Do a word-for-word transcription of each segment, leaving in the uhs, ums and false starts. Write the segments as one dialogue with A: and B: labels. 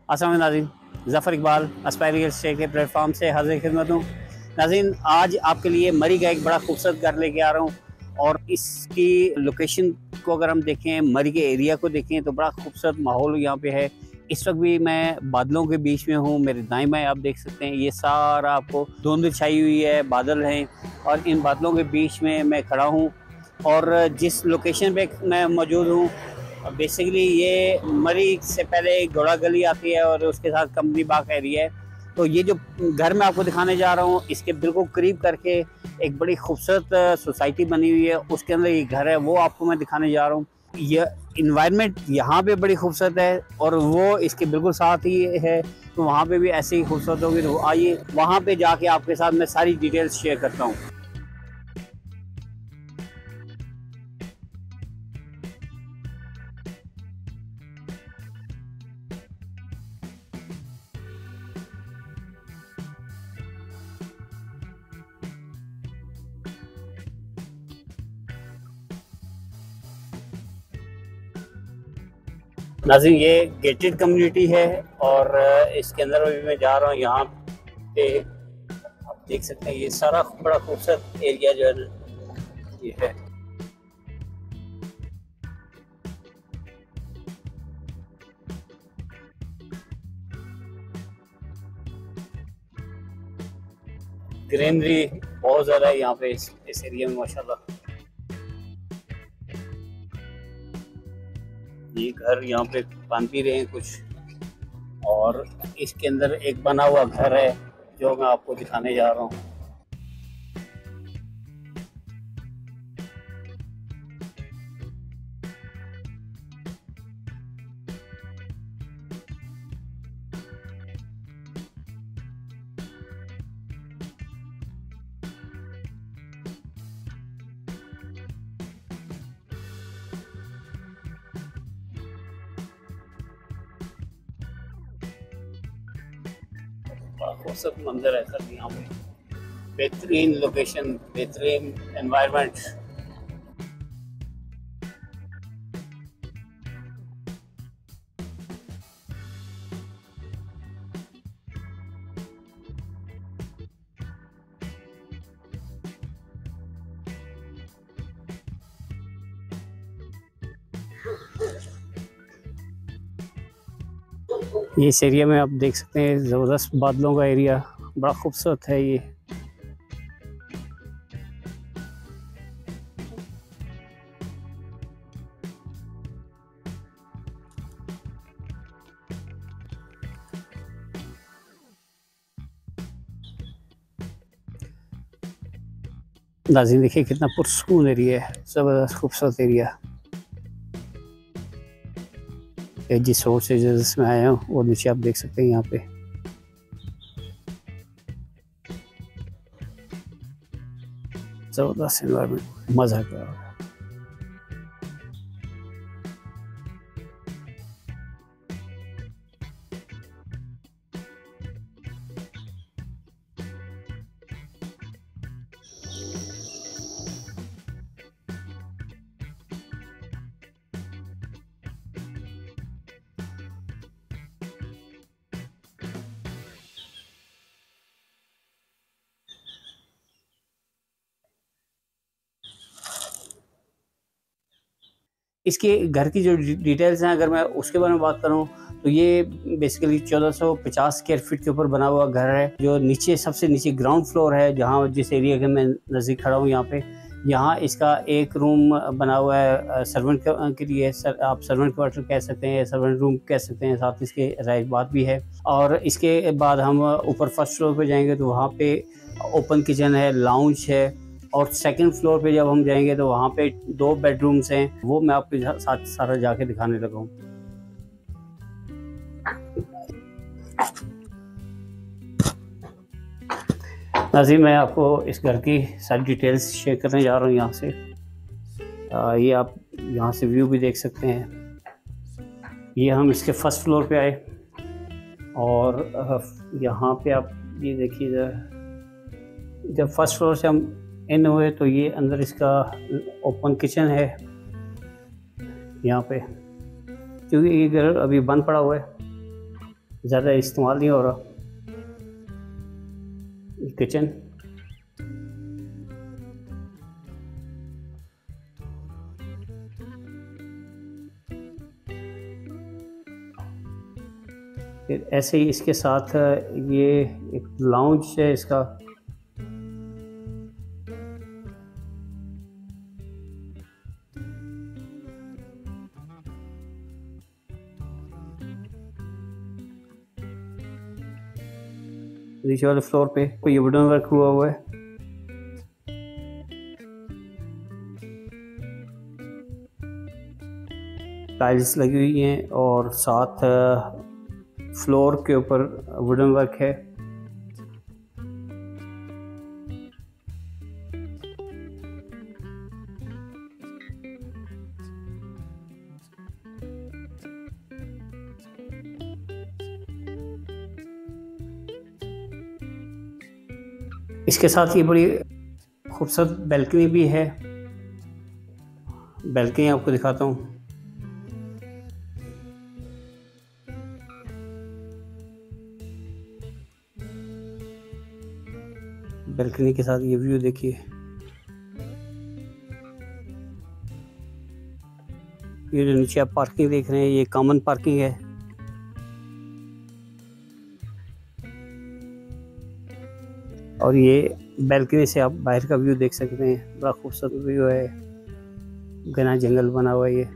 A: अस्सलाम नाज़रीन, Zafar Iqbal Aspire Real Estate के प्लेटफॉर्म से हाज़िर खिदमत हूँ। नाज़रीन, आज आपके लिए मरी का एक बड़ा खूबसूरत घर लेके आ रहा हूँ और इसकी लोकेशन को अगर हम देखें, मरी के एरिया को देखें तो बड़ा खूबसूरत माहौल यहाँ पे है। इस वक्त भी मैं बादलों के बीच में हूँ। मेरे दाएं बाएं आप देख सकते हैं, ये सारा आपको धुंध छाई हुई है, बादल हैं और इन बादलों के बीच में मैं खड़ा हूँ। और जिस लोकेशन पे मैं मौजूद हूँ, बेसिकली ये मरी से पहले घोड़ा गली आती है और उसके साथ कंपनी बाग एरिया है। तो ये जो घर मैं आपको दिखाने जा रहा हूँ, इसके बिल्कुल करीब करके एक बड़ी खूबसूरत सोसाइटी बनी हुई है, उसके अंदर ये घर है, वो आपको मैं दिखाने जा रहा हूँ। ये इन्वायरमेंट यहाँ पे बड़ी खूबसूरत है और वो इसके बिल्कुल साथ ही है, तो वहाँ पे भी ऐसे ही खूबसूरत होगी। तो आइए वहाँ पे जाके आपके साथ मैं सारी डिटेल्स शेयर करता हूँ। नाज़रीन, ये गेटेड कम्युनिटी है और इसके अंदर भी मैं जा रहा हूँ। यहाँ पे आप देख सकते हैं, ये सारा बड़ा खूबसूरत एरिया जो है ये है। ग्रीनरी बहुत ज़्यादा है यहाँ पे इस, इस एरिया में माशाल्लाह। ये घर यहाँ पे बन भी रहे हैं कुछ, और इसके अंदर एक बना हुआ घर है जो मैं आपको दिखाने जा रहा हूँ। खूबसूरत मंजर है सर यहाँ पे, बेहतरीन लोकेशन, बेहतरीन एनवायरनमेंट। ये इस एरिया में आप देख सकते हैं, ज़बरदस्त बादलों का एरिया, बड़ा खूबसूरत है ये। नाज़रीन देखिए कितना पुरसकून एरिया है, ज़बरदस्त खूबसूरत एरिया। जिस रोड से जिसमें आया हूँ वो नीचे आप देख सकते हैं यहाँ पे। ज़बरदस्त एनवायरनमेंट, मज़ा कर रहा है। इसके घर की जो डिटेल्स हैं, अगर मैं उसके बारे में बात करूं तो ये बेसिकली चौदह सौ पचास स्क्वायर फीट के ऊपर बना हुआ घर है, जो नीचे सबसे नीचे ग्राउंड फ्लोर है, जहां जिस एरिया के मैं नज़दीक खड़ा हूं यहाँ पे। यहाँ इसका एक रूम बना हुआ है सर्वेंट के लिए, सर, आप सर्वेंट क्वार्टर कह सकते हैं, सर्वेंट रूम कह सकते हैं, साथ इसके राइट बात भी है। और इसके बाद हम ऊपर फर्स्ट फ्लोर पे जाएंगे तो वहाँ पे ओपन किचन है, लाउंज है, और सेकंड फ्लोर पे जब हम जाएंगे तो वहाँ पे दो बेडरूम्स हैं, वो मैं आपके साथ सारा जाके दिखाने लगा हूँ। नाज़रीन, मैं आपको इस घर की सारी डिटेल्स शेयर करने जा रहा हूँ यहाँ से। आ, ये आप यहाँ से व्यू भी देख सकते हैं। ये हम इसके फर्स्ट फ्लोर पे आए और यहाँ पे आप ये देखिए, जब फर्स्ट फ्लोर से हम इन हुए तो ये अंदर इसका ओपन किचन है यहाँ पे, क्योंकि ये घर अभी बंद पड़ा हुआ है। ज़्यादा इस्तेमाल नहीं हो रहा। किचन फिर ऐसे ही इसके साथ ये एक लाउंज है इसका। नीचे वाले फ्लोर पे कोई वुडन वर्क हुआ हुआ है। टाइल्स लगी हुई हैं और साथ फ्लोर के ऊपर वुडन वर्क है। इसके साथ ये बड़ी खूबसूरत बैल्कनी भी है। बैल्कनी आपको दिखाता हूँ। बैल्कनी के साथ ये व्यू देखिए। ये जो नीचे आप पार्किंग देख रहे हैं ये कॉमन पार्किंग है। और ये बैल्कनी से आप बाहर का व्यू देख सकते हैं। बड़ा खूबसूरत व्यू है। घना जंगल बना हुआ है ये।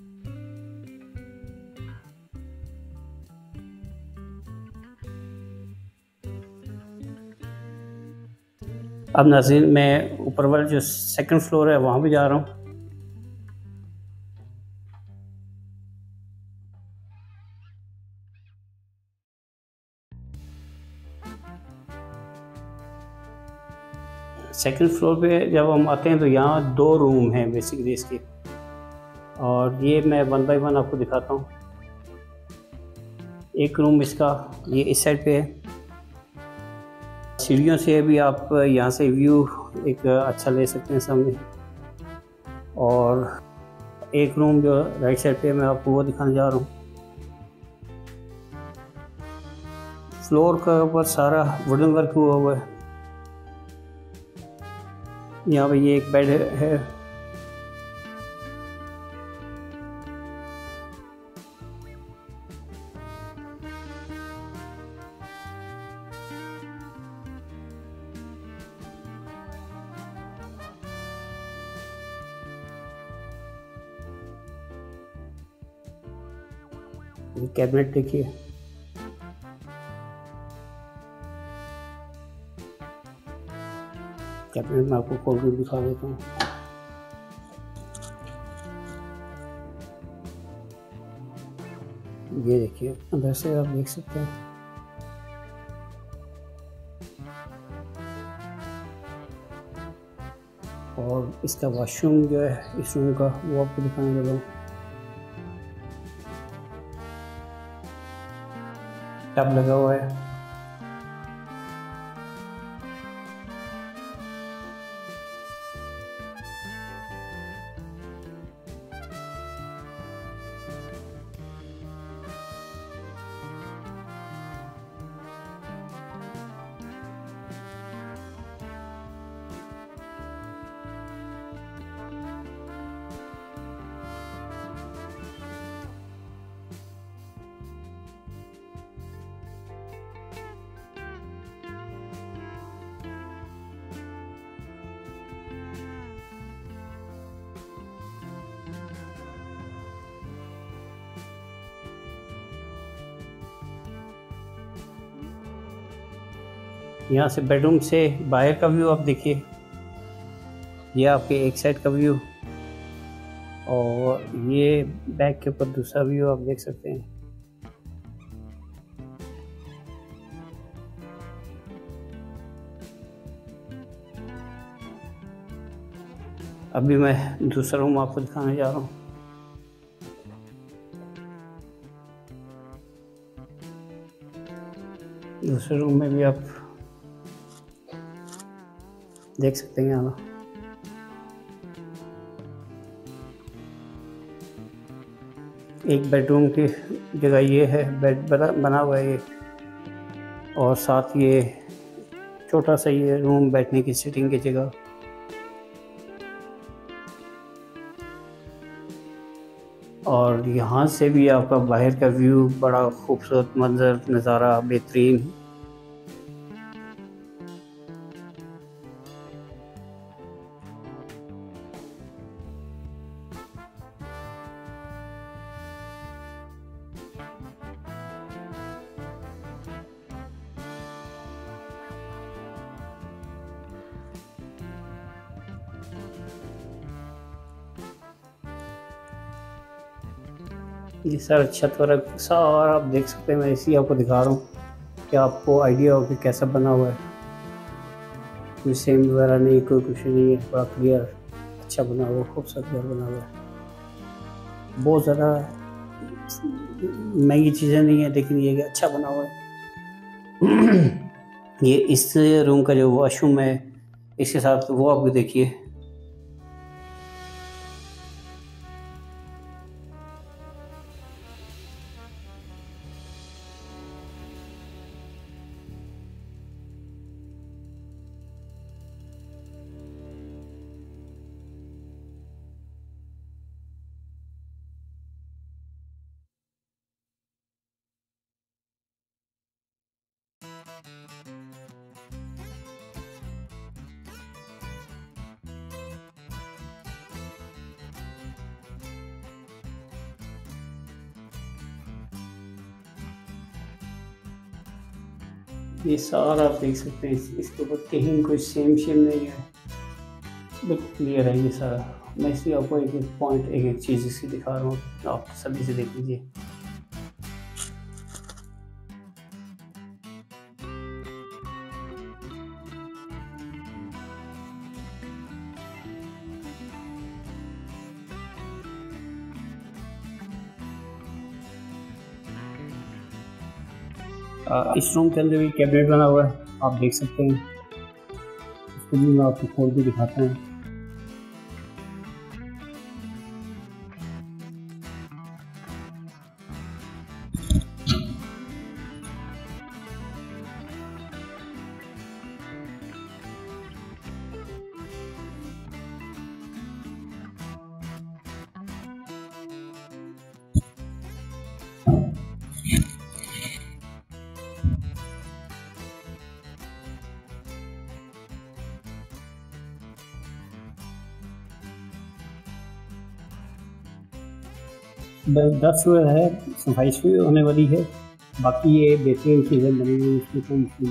A: अब नाज़रीन मैं ऊपर वाला जो सेकंड फ्लोर है वहाँ भी जा रहा हूँ। सेकंड फ्लोर पे जब हम आते हैं तो यहाँ दो रूम हैं बेसिकली इसके, और ये मैं वन बाय वन आपको दिखाता हूँ। एक रूम इसका ये इस साइड पे है। सीढ़ियों से भी आप यहाँ से व्यू एक अच्छा ले सकते हैं सामने। और एक रूम जो राइट साइड पे मैं आपको वो दिखाने जा रहा हूँ। फ्लोर का ऊपर सारा वुडन वर्क हुआ हुआ है। यहाँ पे ये एक बेड है। ये कैबिनेट देखिए। कैबिनेट में आपको खोल के दिखा देता हूँ। ये देखिए अंदर से आप देख सकते हैं। और इसका वॉशरूम जो है इस रूम का वो आपको दिखाने लगा हूँ। टब लगा हुआ है। यहाँ से बेडरूम से बाहर का व्यू आप देखिए। ये आपके एक साइड का व्यू, और ये बैक के ऊपर दूसरा व्यू आप देख सकते हैं। अभी मैं दूसरा रूम आपको दिखाने जा रहा हूँ। दूसरे रूम में भी आप देख सकते हैं। यहाँ एक बेडरूम की जगह ये है, बेड बना बना हुआ है ये, और साथ ये छोटा सा ये रूम बैठने की सिटिंग की जगह। और यहाँ से भी आपका बाहर का व्यू बड़ा खूबसूरत मंजर, नज़ारा बेहतरीन। ये सारा छत वगैरह सारा आप देख सकते हैं, मैं इसी आपको दिखा रहा हूँ कि आपको आइडिया हो कि कैसा बना हुआ है। कोई सेम वगैरह नहीं, कोई कुछ नहीं है, बड़ा क्लियर अच्छा बना हुआ, खूबसूरत घर बना हुआ है। बहुत ज़्यादा महंगी चीज़ें नहीं है, लेकिन ये कि अच्छा बना हुआ है। ये इस रूम का जो वॉशरूम है इसके साथ वो आप देखिए। ये सारा आप देख सकते हैं, इस- इसके ऊपर कहीं कोई सेम शेम नहीं है, बिल्कुल क्लियर है ये सारा। मैं इसलिए आपको एक एक पॉइंट, एक एक चीज़ इसकी दिखा रहा हूँ, आप सभी से देख लीजिए। आ, इस रूम के अंदर भी कैबिनेट बना हुआ है, आप देख सकते हैं। इसको भी मैं आपको खोल के दिखाता हूँ। दस फ्लोर है, सफाई से होने वाली है, बाकी ये बेहतरीन चीज़ें बनी हुई, इसमें कोई मुश्किल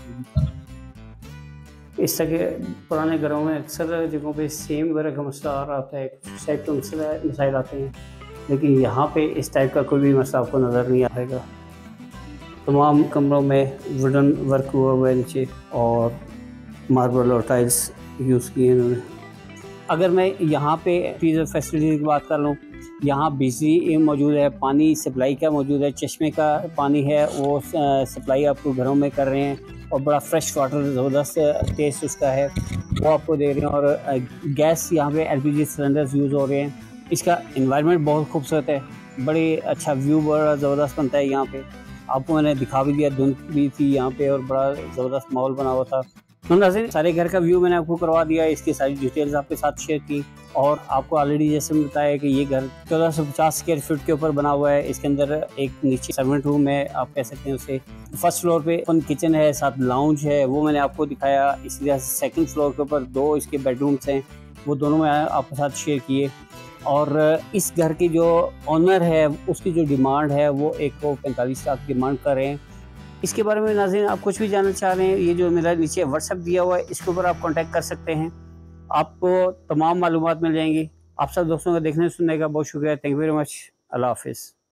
A: नहीं। इस तरह के पुराने घरों में अक्सर जगहों पे सेम वगैरह का मसला आ रहा होता है, कुछ टाइप के मसला मसाइल आते हैं, लेकिन यहाँ पे इस टाइप का कोई भी मसला आपको नज़र नहीं आएगा। तमाम कमरों में वुडन वर्क हुआ हुआ है नीचे, और मार्बल और टाइल्स यूज़ किए हैं इन्होंने। अगर मैं यहाँ पे फ्रीज़र फैसिलिटी की बात कर लूँ, यहाँ बिजली मौजूद है, पानी सप्लाई का मौजूद है, चश्मे का पानी है वो सप्लाई आपको घरों में कर रहे हैं, और बड़ा फ्रेश वाटर ज़बरदस्त टेस्ट उसका है वो आपको दे रहे हैं। और गैस यहाँ पे एलपीजी सिलेंडर्स यूज़ हो रहे हैं। इसका एनवायरनमेंट बहुत खूबसूरत है, बड़ी अच्छा व्यू बड़ा ज़बरदस्त बनता है यहाँ पे। आपको मैंने दिखा भी दिया, धुंध भी थी यहाँ पे और बड़ा ज़बरदस्त माहौल बना हुआ था। तो नाज़रीन, सारे घर का व्यू मैंने आपको करवा दिया, इसकी सारी डिटेल्स आपके साथ शेयर की, और आपको ऑलरेडी जैसे मैं बताया कि ये घर चौदह सौ पचास स्क्वायर फीट के ऊपर बना हुआ है। इसके अंदर एक नीचे सर्वेंट रूम है, आप कह सकते हैं उसे। फर्स्ट फ्लोर पे ओपन किचन है, साथ लाउंज है, वो मैंने आपको दिखाया। इसी तरह से सेकंड फ्लोर के ऊपर दो इसके बेडरूम्स हैं, वो दोनों मैं आपके साथ शेयर किए। और इस घर की जो ऑनर है उसकी जो डिमांड है वो एक को पैंतालीस लाख डिमांड कर रहे हैं। इसके बारे में नाज़रीन आप कुछ भी जानना चाह रहे हैं, ये जो मेरा नीचे व्हाट्सएप दिया हुआ है इसके ऊपर आप कांटेक्ट कर सकते हैं, आपको तमाम मालूमात मिल जाएंगी। आप सब दोस्तों का देखने सुनने का बहुत शुक्रिया। Thank you very much. अल्लाह हाफिज़।